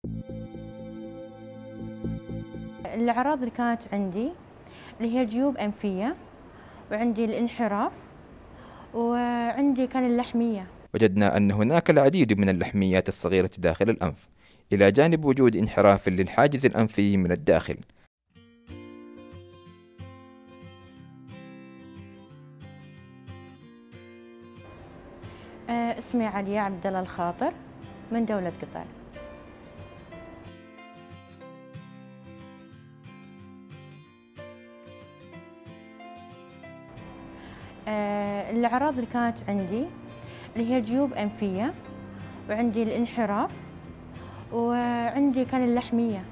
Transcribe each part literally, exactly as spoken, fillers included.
الأعراض اللي كانت عندي اللي هي جيوب أنفية، وعندي الانحراف، وعندي كان اللحمية. وجدنا أن هناك العديد من اللحميات الصغيرة داخل الأنف، إلى جانب وجود انحراف للحاجز الأنفي من الداخل. آه، اسمي عليا عبد الله الخاطر من دولة قطر. آه، الأعراض اللي كانت عندي اللي هي جيوب أنفية، وعندي الانحراف، وعندي كان اللحمية.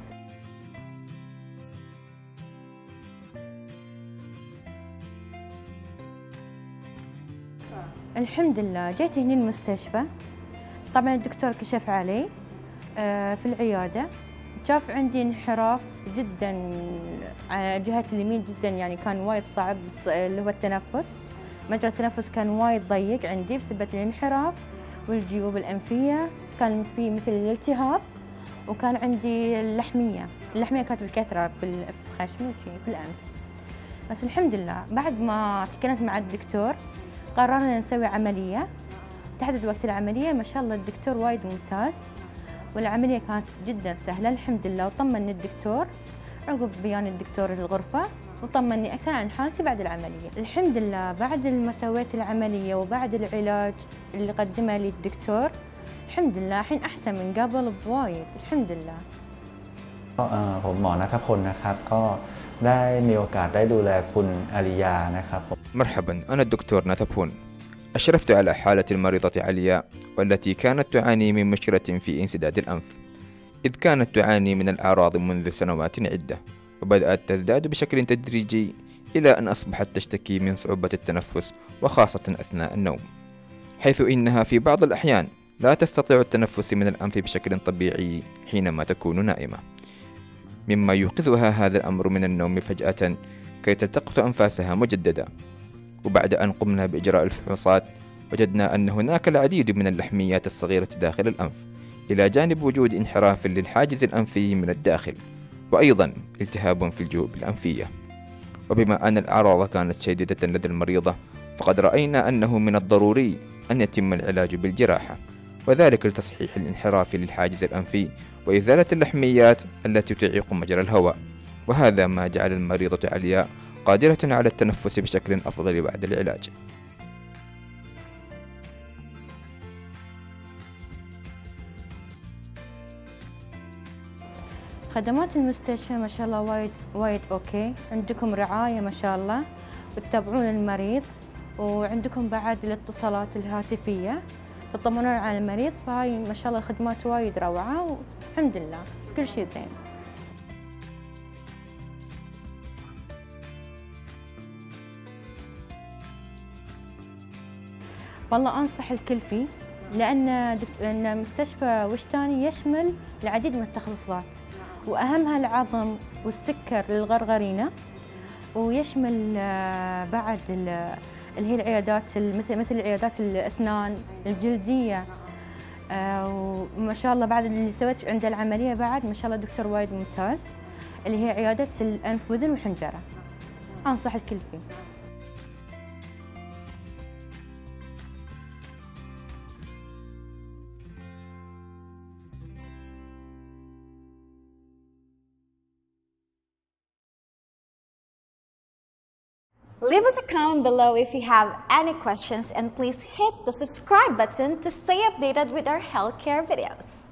الحمد لله جيت هنا المستشفى. طبعا الدكتور كشف علي آه، في العيادة، شاف عندي انحراف جدا على جهة اليمين جدا، يعني كان وايد صعب اللي هو التنفس، مجرى التنفس كان وايد ضيق عندي بسبب الانحراف، والجيوب الأنفية كان في مثل الالتهاب، وكان عندي اللحمية. اللحمية كانت بالكثرة في الخشم وشي في الأنف. بس الحمد لله بعد ما تكلمت مع الدكتور قررنا نسوي عملية. تحدد وقت العملية ما شاء الله الدكتور وايد ممتاز، والعملية كانت جدا سهلة الحمد لله. وطمني الدكتور عقب بيان الدكتور الغرفة، وطمني أكثر عن حالتي بعد العملية. الحمد لله بعد ما سويت العملية وبعد العلاج اللي قدمه لي الدكتور، الحمد لله الحين أحسن من قبل بوايد الحمد لله. ผมหมอณัฐพลนะครับก็ได้มีโอกาสได้ดูแลคุณอาริยานะครับ. مرحبا، أنا الدكتور ناتابون. أشرفت على حالة المريضة علياء، والتي كانت تعاني من مشكلة في انسداد الأنف، إذ كانت تعاني من الأعراض منذ سنوات عدة، وبدأت تزداد بشكل تدريجي إلى أن أصبحت تشتكي من صعوبة التنفس، وخاصة أثناء النوم، حيث إنها في بعض الأحيان لا تستطيع التنفس من الأنف بشكل طبيعي حينما تكون نائمة، مما يوقظها هذا الأمر من النوم فجأة كي تلتقط أنفاسها مجددا. وبعد أن قمنا بإجراء الفحوصات وجدنا أن هناك العديد من اللحميات الصغيرة داخل الأنف، إلى جانب وجود انحراف للحاجز الأنفي من الداخل، وأيضا التهاب في الجيوب الأنفية. وبما أن الأعراض كانت شديدة لدى المريضة، فقد رأينا أنه من الضروري أن يتم العلاج بالجراحة، وذلك لتصحيح الانحراف للحاجز الأنفي وإزالة اللحميات التي تعيق مجرى الهواء، وهذا ما جعل المريضة علياء قادرة على التنفس بشكل أفضل بعد العلاج. خدمات المستشفى ما شاء الله وايد وايد اوكي، عندكم رعاية ما شاء الله وتتابعون المريض، وعندكم بعد الاتصالات الهاتفية تطمنون على المريض، فهاي ما شاء الله الخدمات وايد روعة والحمد لله كل شيء زين. والله أنصح الكل فيه، لأن لأن مستشفى وشتاني يشمل العديد من التخصصات، وأهمها العظم والسكر للغرغرينة، ويشمل بعد اللي هي العيادات مثل مثل عيادات الأسنان الجلدية. وما شاء الله بعد اللي سويت عند العملية بعد ما شاء الله دكتور وايد ممتاز، اللي هي عيادة الأنف وذن وحنجرة. أنصح الكل فيه. Leave us a comment below if you have any questions, and please hit the subscribe button to stay updated with our healthcare videos.